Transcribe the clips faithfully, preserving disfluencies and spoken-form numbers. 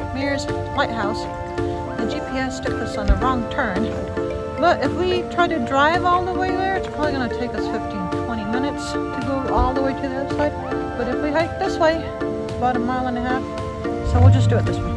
Mears Lighthouse. The G P S took us on the wrong turn. But if we try to drive all the way there, it's probably going to take us fifteen to twenty minutes to go all the way to the other side. But if we hike this way, it's about a mile and a half. So we'll just do it this way.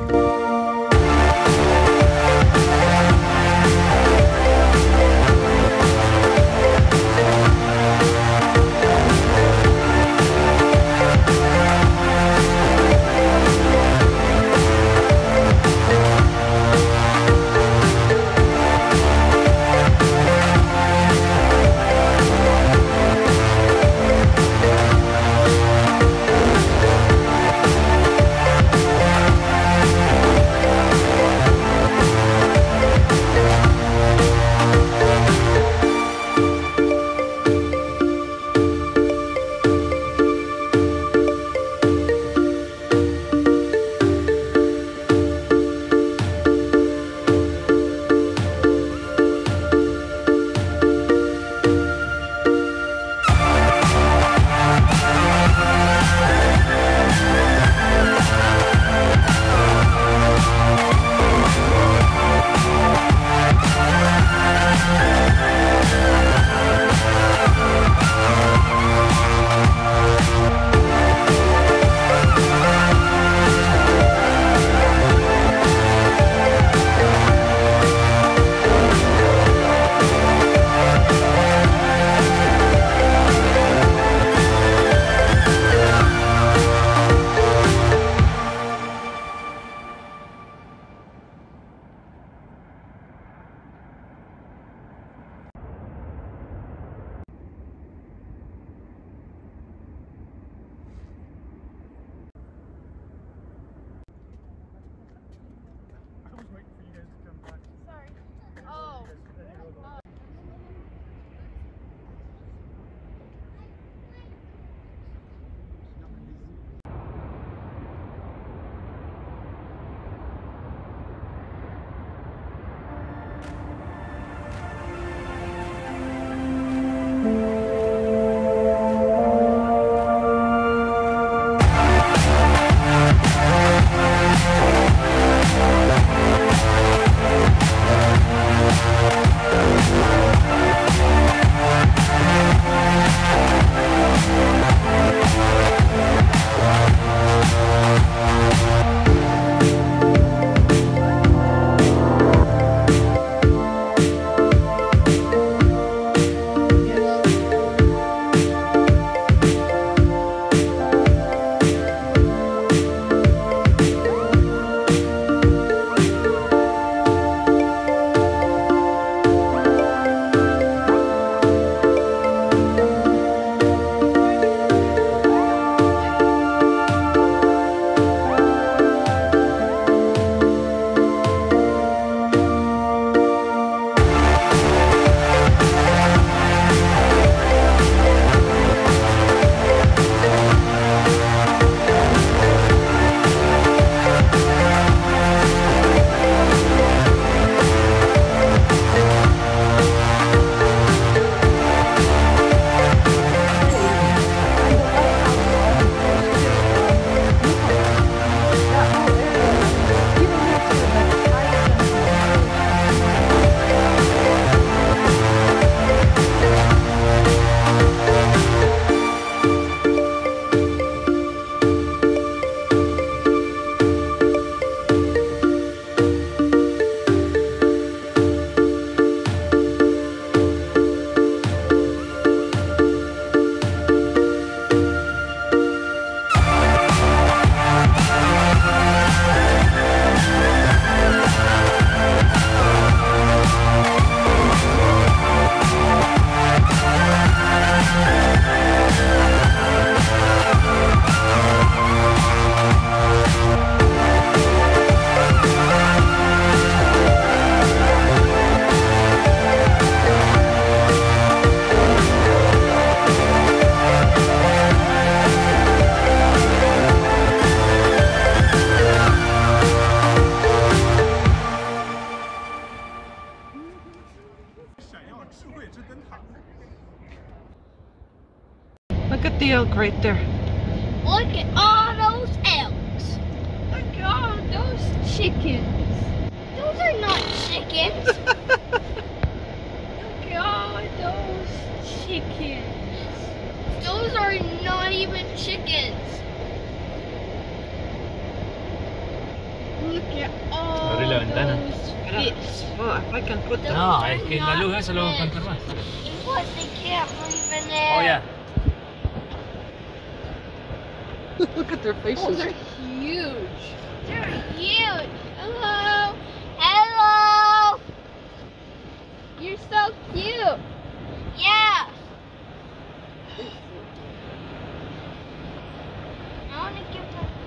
Look at the elk right there. Look at all those elks. Look at all those chickens. Those are not chickens. Look at all those chickens. Those are not even chickens. Look at all Gorilla, anda na. those fish. Well, if I can put the... No, ay kay lalo ha sa loob ng karma. What, they can't live in there. Oh yeah. Look at their faces. Oh, they're huge. They're huge. Hello. Hello. You're so cute. Yeah. I want to give them.